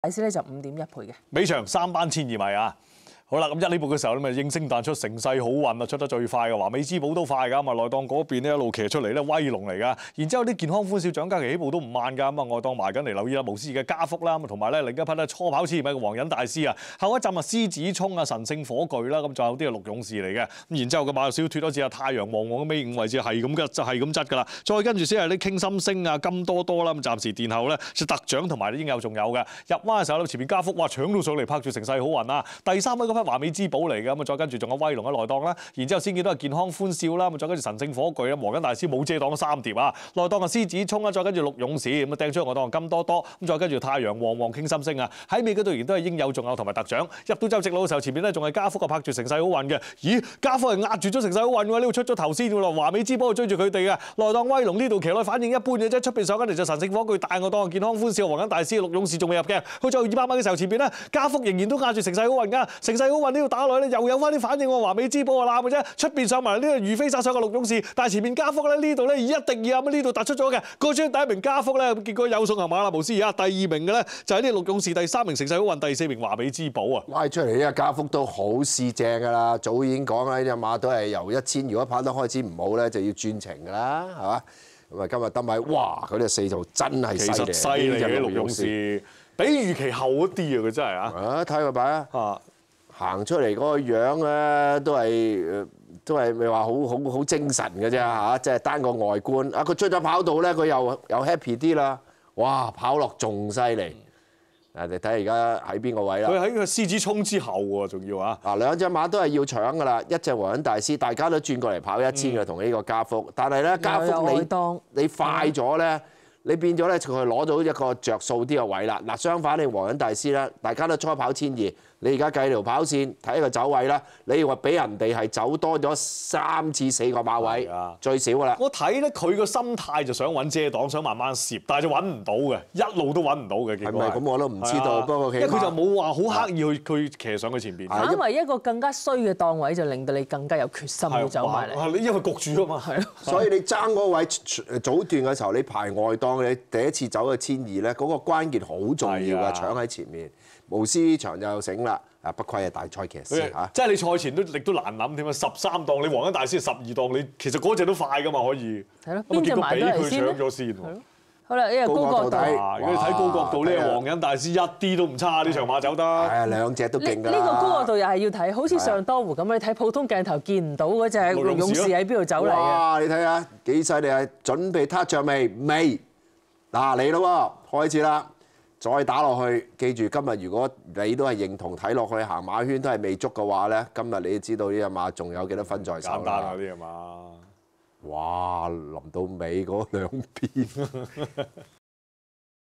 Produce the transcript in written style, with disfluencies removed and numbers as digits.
大師咧就5.1倍嘅。 尾場3班千二米啊！好啦，咁1呢步嘅時候咧，咪應聲彈出盛世好運啊，出得最快嘅華美之寶都快㗎，咁啊內檔嗰邊咧一路騎出嚟咧威龍嚟㗎，然之後啲健康歡笑蔣嘉琪起步都唔慢㗎，咁啊外檔埋緊嚟留意啦，無思嘅加福啦，咁同埋咧另一匹咧初跑千二米嘅皇仁大師啊，後一站啊獅子衝啊神聖火炬啦，咁仲有啲係綠勇士嚟嘅，咁然之後嘅馬少脱咗字啊太陽旺旺嘅尾5位置係咁嘅，就係咁質㗎啦，再跟住先係啲傾心星啊金多多啦，咁暫時殿後咧就特獎同埋應有仲有嘅，入彎嘅時候咧前面加福哇搶到上嚟拍住乘勢好運啊，第3位嗰匹華美之寶嚟嘅，咁啊再跟住仲有威龍喺內檔啦，然之後先見到係健康歡笑啦，咁再跟住神聖火炬啦，皇仁大師冇遮擋3碟啊，內檔嘅獅子衝啦，再跟住綠勇士咁啊掟出外檔金多多，咁再跟住太陽旺旺傾心星啊，喺尾嗰度仍然都係應有仲有同埋特獎，入到周直路嘅時候前面咧仲係加福啊拍住乘勢好運嘅，咦加福係壓住咗乘勢好運喎，呢度出咗頭先㗎咯，華美之寶追住佢哋嘅，內檔威龍呢度騎落反應一般嘅啫，出邊上緊嚟就神聖火炬大外檔健康歡笑，皇仁大師綠勇士仲未入嘅，去到200米嘅時候前邊咧加福仍然都壓住乘勢好運㗎，乘勢好運呢度打落去咧又有翻啲反應喎，華美之寶啊攬嘅啫，出邊上埋呢個如飛殺上嘅綠勇士，但係前面加福咧呢度咧一定二咁呢度突出咗嘅，過咗第1名加福咧，結果有送行馬啦無思而家第2名嘅咧就係呢個綠勇士，第3名乘勢好運，第4名華美之寶啊， 拉出嚟呢個加福都好試正㗎啦，早已經講啦，呢隻馬都係由1000，如果跑得開始唔好咧就要轉程㗎啦，係嘛？咁啊今日得米，哇！嗰隻4就真係犀利， 其實犀利嘅綠勇士，比預期後一啲啊，佢真係啊！ 睇佢擺啊，行出嚟嗰個樣咧都係咪話好精神嘅啫嚇，即係單個外觀啊！佢出咗跑道咧，佢又 happy 啲啦，哇！跑落仲犀利。你睇而家喺邊個位啦？ 佢喺個獅子衝之後喎，仲要啊！ 兩隻馬都係要搶㗎啦，一隻皇仁大師，大家都轉過嚟跑1000嘅同呢個加福，但係咧加福你快咗咧，你變咗咧佢攞到一個着數啲嘅位啦。嗱，相反你皇仁大師咧，大家都初跑1200，你而家計條跑線睇個走位啦，你話俾人哋係走多咗3次4個馬位，最少㗎啦。 我睇咧佢個心態就想揾遮擋，想慢慢攝，但係就揾唔到嘅，一路都揾唔到嘅。 係咪咁我都唔知道，不過因為佢就冇話好刻意去騎上佢前邊。 反為一個更加衰嘅檔位，就令到你更加有決心要走埋嚟。 因為焗住啊嘛，係咯。 所以你爭嗰位早段嘅時候，你排外檔，你第一次走嘅1200咧，嗰個關鍵好重要㗎，搶喺前面。無師場就醒啦，不愧係大賽騎師嚇。 即係你賽前亦都難諗點啊！13檔你皇仁大師12檔，你其實嗰隻都快㗎嘛，可以。 係咯，邊隻埋都係先咧？好啦，呢個高角度， 如果你睇高角度呢個皇仁大師一啲都唔差，呢場馬走得。係啊，兩隻都勁㗎。 呢個高角度又係要睇，好似上多湖咁，你睇普通鏡頭見唔到嗰隻綠勇士喺邊度走嚟嘅。 哇！你睇下幾犀利啊！準備撻着未？未。嗱嚟咯喎，開始啦！再打落去，記住今日如果你都係認同睇落去行馬圈都係未足嘅話咧，今日你就知道呢隻馬仲有幾多分在手啦。簡單啊，呢隻馬。哇！臨到尾嗰2邊。